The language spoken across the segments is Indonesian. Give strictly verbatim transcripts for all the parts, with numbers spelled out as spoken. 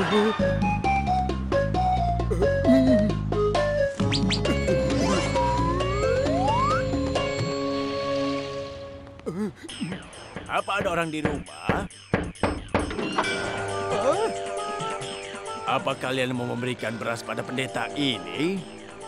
Apa ada orang di rumah? Apa kalian mau memberikan beras pada pendeta ini?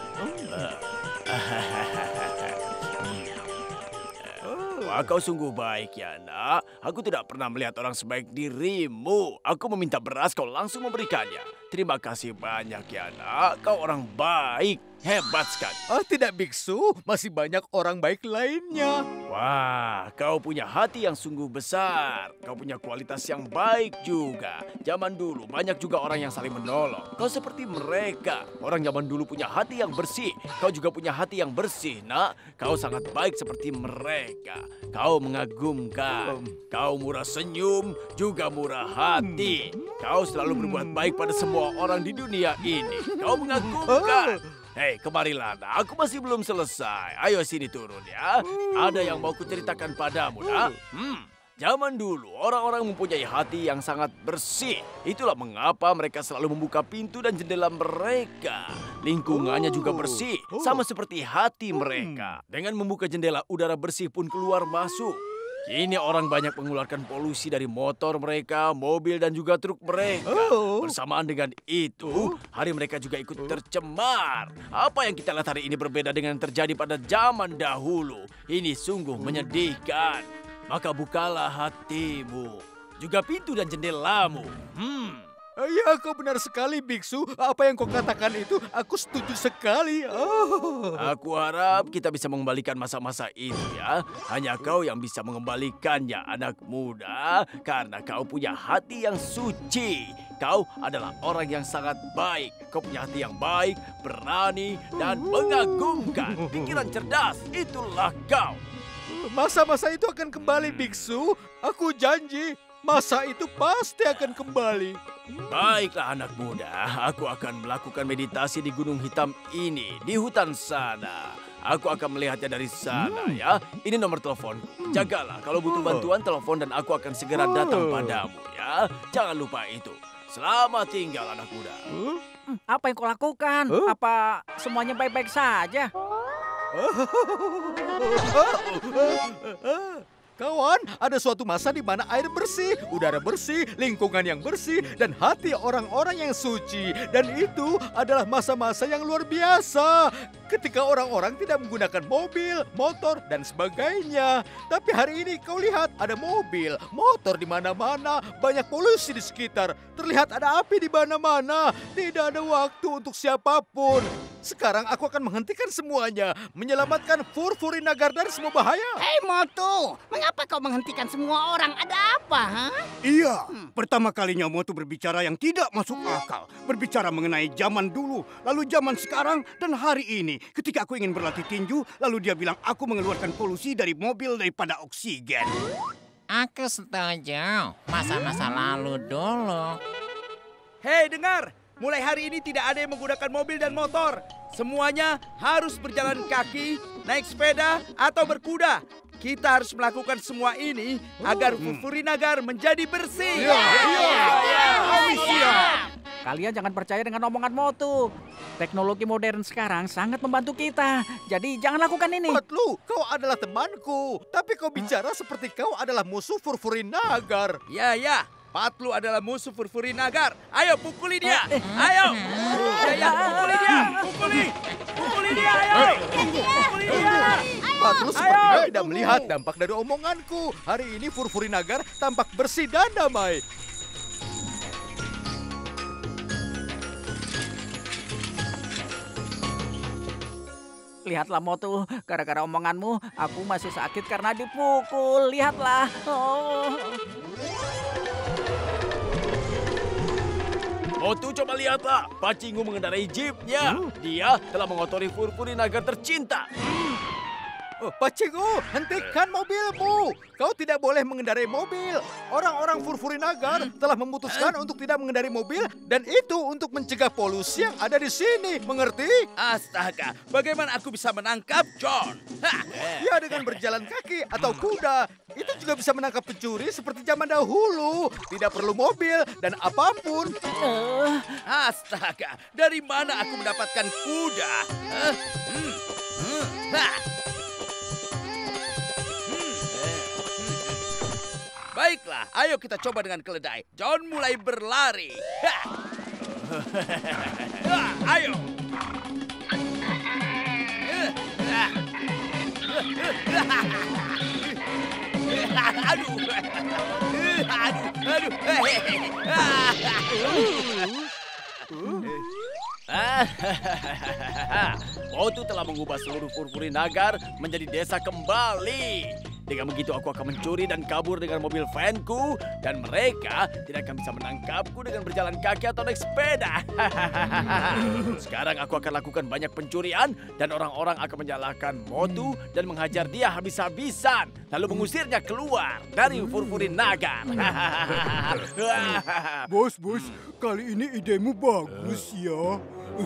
Wah, kau sungguh baik ya, nak. Aku tidak pernah melihat orang sebaik dirimu. Aku meminta beras, kau langsung memberikannya. Terima kasih banyak ya, nak. Kau orang baik. Hebat sekali. Ah, tidak, biksu. Masih banyak orang baik lainnya. Wah, kau punya hati yang sungguh besar. Kau punya kualitas yang baik juga. Zaman dulu banyak juga orang yang saling menolong. Kau seperti mereka. Orang zaman dulu punya hati yang bersih. Kau juga punya hati yang bersih, nak. Kau sangat baik seperti mereka. Kau mengagumkan. Kau murah senyum, juga murah hati. Kau selalu berbuat baik pada semua orang di dunia ini. Kau mengagumkan. Hei, kemarilah, nak. Aku masih belum selesai. Ayo sini turun ya. Ada yang mau kuceritakan padamu, nak. Hmm, zaman dulu orang-orang mempunyai hati yang sangat bersih. Itulah mengapa mereka selalu membuka pintu dan jendela mereka. Lingkungannya juga bersih, sama seperti hati mereka. Dengan membuka jendela, udara bersih pun keluar masuk. Kini orang banyak mengeluarkan polusi dari motor mereka, mobil, dan juga truk mereka. Oh. Bersamaan dengan itu, hari mereka juga ikut tercemar. Apa yang kita lihat hari ini berbeda dengan yang terjadi pada zaman dahulu. Ini sungguh menyedihkan. Maka bukalah hatimu, juga pintu dan jendelamu. Hmm. Ya, kau benar sekali, biksu. Apa yang kau katakan itu, aku setuju sekali. Oh. Aku harap kita bisa mengembalikan masa-masa itu ya. Hanya kau yang bisa mengembalikannya, anak muda. Karena kau punya hati yang suci. Kau adalah orang yang sangat baik. Kau punya hati yang baik, berani, dan mengagumkan. Pikiran cerdas, itulah kau. Masa-masa itu akan kembali, biksu. Aku janji. Masa itu pasti akan kembali. Baiklah anak muda, aku akan melakukan meditasi di gunung hitam ini, di hutan sana. Aku akan melihatnya dari sana hmm. ya. Ini nomor telepon. Jagalah, kalau butuh bantuan telepon dan aku akan segera datang padamu ya. Jangan lupa itu. Selamat tinggal anak muda. Hmm, apa yang kau lakukan? Huh? Apa semuanya baik-baik saja? Kawan, ada suatu masa di mana air bersih, udara bersih, lingkungan yang bersih, dan hati orang-orang yang suci. Dan itu adalah masa-masa yang luar biasa. Ketika orang-orang tidak menggunakan mobil, motor, dan sebagainya. Tapi hari ini kau lihat ada mobil, motor di mana-mana, banyak polusi di sekitar. Terlihat ada api di mana-mana. Tidak ada waktu untuk siapapun. Sekarang aku akan menghentikan semuanya, menyelamatkan Furfuri Nagar dari semua bahaya. Hei Motu, mengapa kau menghentikan semua orang? Ada apa, ha? Iya, hmm. pertama kalinya Motu berbicara yang tidak masuk akal. Berbicara mengenai zaman dulu, lalu zaman sekarang, dan hari ini. Ketika aku ingin berlatih tinju, lalu dia bilang aku mengeluarkan polusi dari mobil daripada oksigen. Aku setuju, masa-masa lalu dulu. Hei, dengar! Mulai hari ini tidak ada yang menggunakan mobil dan motor. Semuanya harus berjalan kaki, naik sepeda, atau berkuda. Kita harus melakukan semua ini agar Furfuri Nagar menjadi bersih. Iya, iya, iya. Kalian jangan percaya dengan omongan Motu. Teknologi modern sekarang sangat membantu kita. Jadi jangan lakukan ini. Patlu, kau adalah temanku. Tapi kau bicara seperti kau adalah musuh Furfuri Nagar. Ya, ya. Patlu adalah musuh Furfuri Nagar. Ayo pukuli dia. Ayo. Ya, ya, pukuli dia. Pukuli. Pukuli dia, ayo. Pukuli dia. Patlu sepertinya tidak melihat dampak dari omonganku. Hari ini Furfuri Nagar tampak bersih dan damai. Lihatlah Motu, gara-gara omonganmu aku masih sakit karena dipukul. Lihatlah. Oh. Motu, coba lihatlah. Pacingu mengendarai jeepnya. Hmm. Dia telah mengotori Furfuri Nagar tercinta. Oh, Pacingu, hentikan mobilmu. Kau tidak boleh mengendarai mobil. Orang-orang Furfurinagar telah memutuskan untuk tidak mengendarai mobil dan itu untuk mencegah polusi yang ada di sini. Mengerti? Astaga, bagaimana aku bisa menangkap John? Hah. Ya, dengan berjalan kaki atau kuda. Itu juga bisa menangkap pencuri seperti zaman dahulu. Tidak perlu mobil dan apapun. Astaga, dari mana aku mendapatkan kuda? Hah? Hmm. Hmm. Hah. Hmm. Baiklah, ayo kita coba dengan keledai. John mulai berlari. Hah. Hah, ayo. Aduh. Aduh. Aduh. Motu telah mengubah seluruh Furfurinagar menjadi desa kembali. Dengan begitu aku akan mencuri dan kabur dengan mobil vanku dan mereka tidak akan bisa menangkapku dengan berjalan kaki atau naik sepeda. Sekarang aku akan lakukan banyak pencurian dan orang-orang akan menyalahkan Motu dan menghajar dia habis-habisan lalu mengusirnya keluar dari Furfurinagar. Bos, bos, kali ini idemu bagus ya.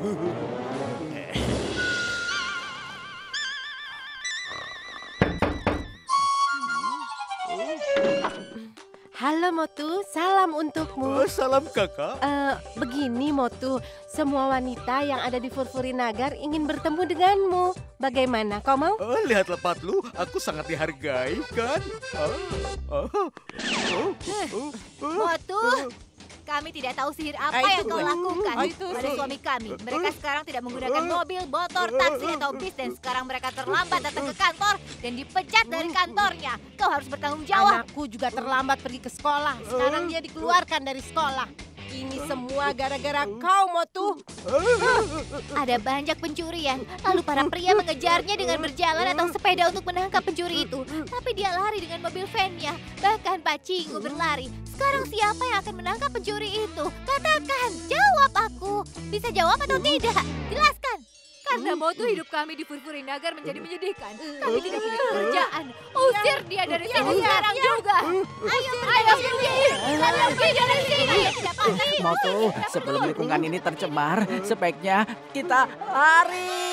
Halo Motu, salam untukmu. Oh, salam kakak. Eh, begini Motu, semua wanita yang ada di Furfurinagar ingin bertemu denganmu. Bagaimana, kau mau? Oh, lihatlah Patlu, aku sangat dihargai kan? Oh, oh, oh, oh, oh. Motu, kami tidak tahu sihir apa yang kau lakukan pada suami kami. Mereka sekarang tidak menggunakan mobil, motor, taksi, atau bis. Dan sekarang mereka terlambat datang ke kantor dan dipecat dari kantornya. Kau harus bertanggung jawab. Anakku juga terlambat pergi ke sekolah. Sekarang dia dikeluarkan dari sekolah. Ini semua gara-gara kau, Motu. Ada banyak pencurian. Lalu para pria mengejarnya dengan berjalan atau sepeda untuk menangkap pencuri itu. Tapi dia lari dengan mobil van-nya. Bahkan Pacingu berlari. Sekarang siapa yang akan menangkap pencuri itu? Katakan, jawab aku. Bisa jawab atau tidak? Jelaskan. Karena Motu hidup kami di Furfurinagar menjadi menyedihkan. Kami tidak punya pekerjaan. Usir dia dari sini sekarang juga. Ayo, ayo, pergi. Ayo, pergi dari sini. Motu, sebelum lingkungan ini tercemar, sebaiknya kita lari.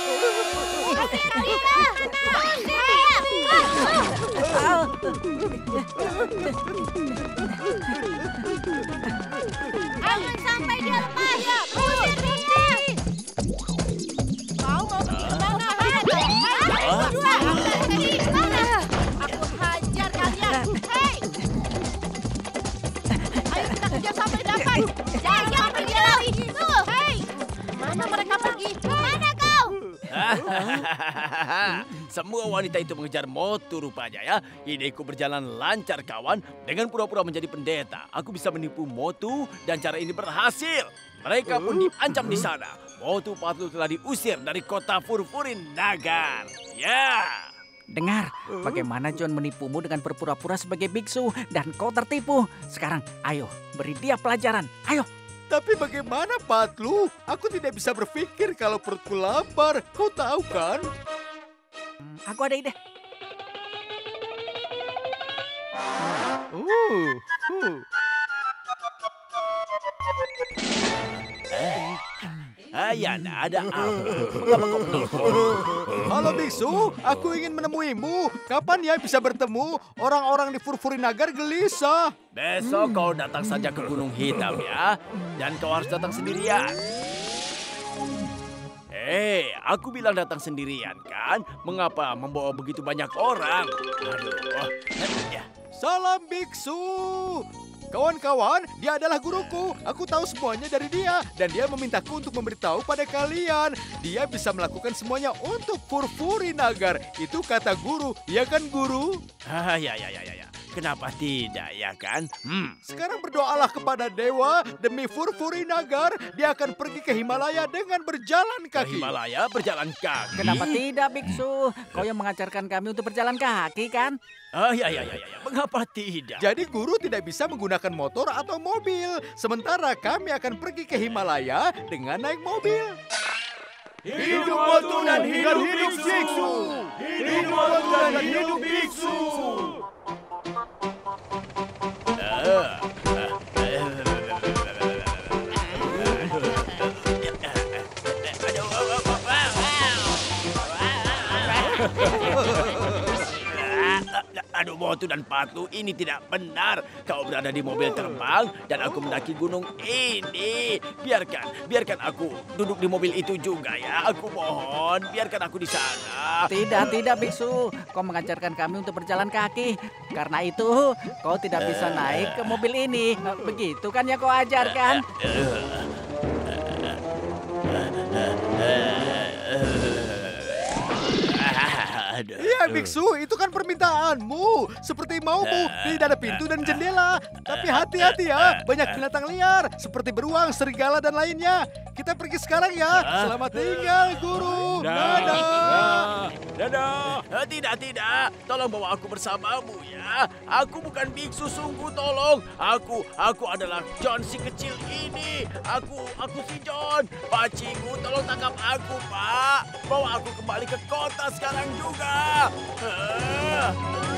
Jangan sampai dia lepas. Usir dia. Kau mau pergi ke mana? Aku hajar kalian. Hei! Ayo kita kejar sampai dapat. Jangan pergi lagi. Tuh. Hei! Mana mereka pergi? Mana kau? Semua wanita itu mengejar Motu rupanya ya. Ideku berjalan lancar kawan. Dengan pura-pura menjadi pendeta, aku bisa menipu Motu dan cara ini berhasil. Mereka pun diancam di sana. Motu Patlu telah diusir dari kota Furfurinagar. Ya. Dengar, bagaimana John menipumu dengan berpura-pura sebagai biksu dan kau tertipu. Sekarang, ayo, beri dia pelajaran. Ayo. Tapi bagaimana Patlu? Aku tidak bisa berpikir kalau perutku lapar. Kau tahu kan? Hmm, aku ada ide. Uh, uh. Ayana, ada apa? Mengapa kau menelpon? Halo biksu, aku ingin menemuimu. Kapan ya bisa bertemu? Orang-orang di Furfurinagar gelisah. Besok kau datang saja ke Gunung Hitam ya. Dan kau harus datang sendirian. Hei, aku bilang datang sendirian kan? Mengapa membawa begitu banyak orang? Aduh, ya. Salam biksu. Kawan-kawan, dia adalah guruku. Aku tahu semuanya dari dia. Dan dia memintaku untuk memberitahu pada kalian. Dia bisa melakukan semuanya untuk Furfurinagar. Itu kata guru. Ya kan guru? Ah, ya, ya, ya, ya, ya. Kenapa tidak ya kan? Hmm. Sekarang berdoalah kepada dewa demi Furfurinagar. Dia akan pergi ke Himalaya dengan berjalan Ke kaki. Himalaya berjalan kaki. Kenapa tidak, biksu? Kau yang mengajarkan kami untuk berjalan kaki, kan? Ah, ya, ya, ya, ya, ya. Mengapa tidak? Jadi guru tidak bisa menggunakan motor atau mobil. Sementara kami akan pergi ke Himalaya dengan naik mobil. Hidup Motu dan hidup biksu. Hidup motu dan hidup biksu! Aduh, Motu dan Patu, ini tidak benar. Kau berada di mobil terbang dan aku mendaki gunung ini. Biarkan, biarkan aku duduk di mobil itu juga ya. Aku mohon, biarkan aku di sana. Tidak, tidak biksu. Kau mengajarkan kami untuk berjalan kaki. Karena itu, kau tidak bisa naik ke mobil ini. Begitu kan yang kau ajarkan? Iya, biksu, itu kan permintaanmu. Seperti maumu, tidak ada pintu dan jendela. Tapi hati-hati ya, banyak binatang liar. Seperti beruang, serigala, dan lainnya. Kita pergi sekarang ya. Selamat tinggal, guru. Dadah. Dadah. Eh, Tidak, tidak. Tolong bawa aku bersamamu ya. Aku bukan biksu, sungguh tolong. Aku, aku adalah John si kecil ini. Aku, aku si John. Pak Cingu, tolong tangkap aku, Pak. Bawa aku kembali ke kota sekarang juga. Ah.